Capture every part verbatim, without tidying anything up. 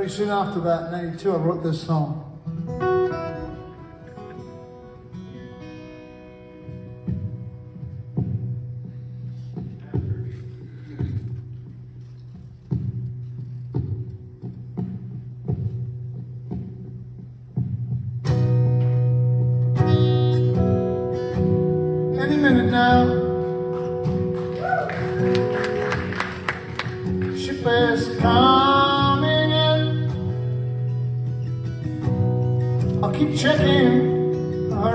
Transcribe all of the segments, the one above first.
Very soon after that, in eighty-two, I wrote this song. Any minute now, ship is coming in. I'll keep checking the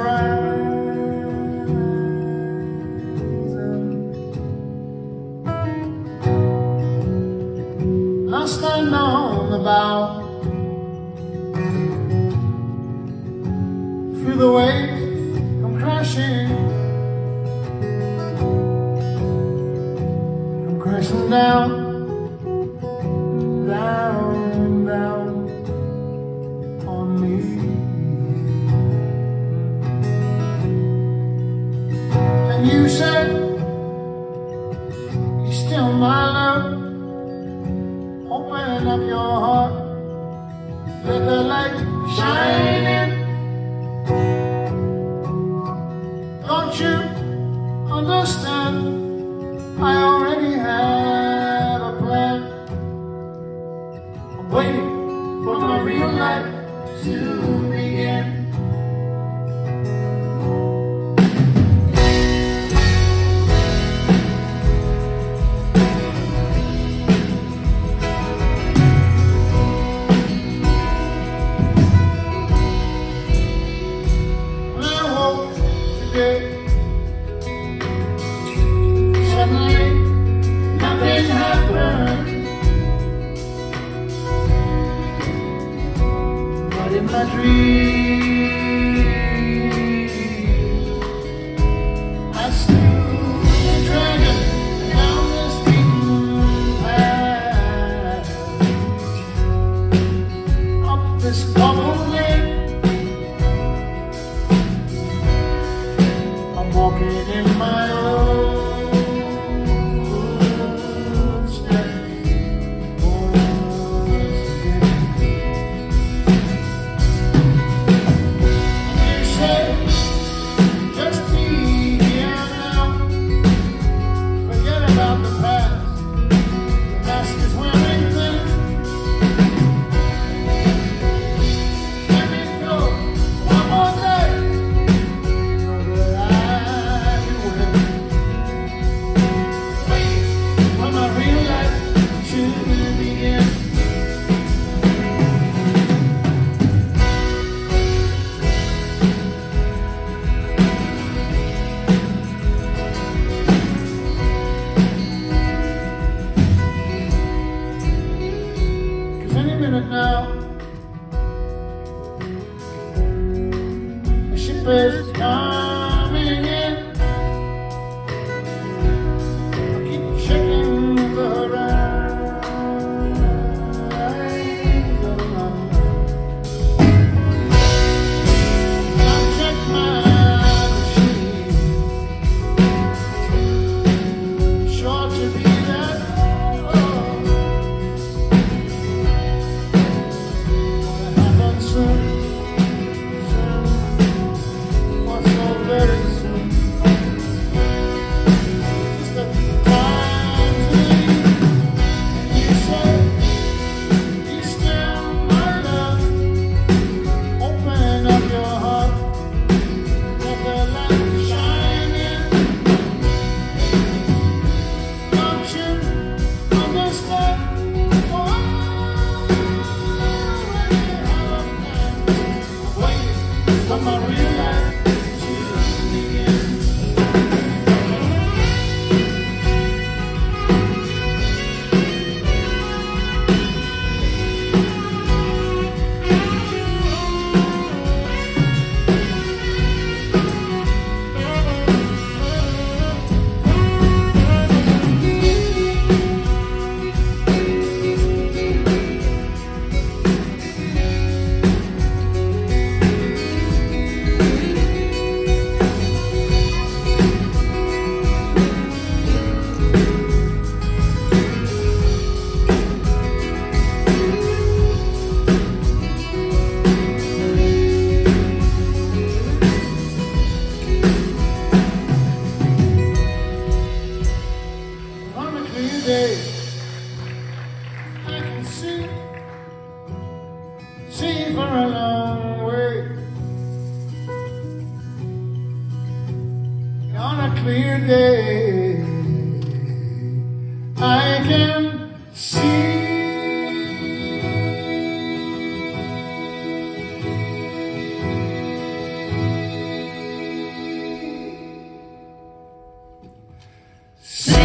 horizon. I'll stand on the bow, feel the waves come crashing, come crashing down. Down, down on me. And you said, you're still my love. Open up your heart, let the light shine in. Don't you understand? I already have a plan. Waiting for my real life to begin. When I woke today, suddenly nothing happened. In my dreams, I slew the dragon down this beaten path, up this cobbled lane. I'm walking in my own footsteps. Now, the ship is coming in. I keep checking the horizon. I check my machine, sure to be that. clear day, I can see, see for a long way. On a clear day, I can see. See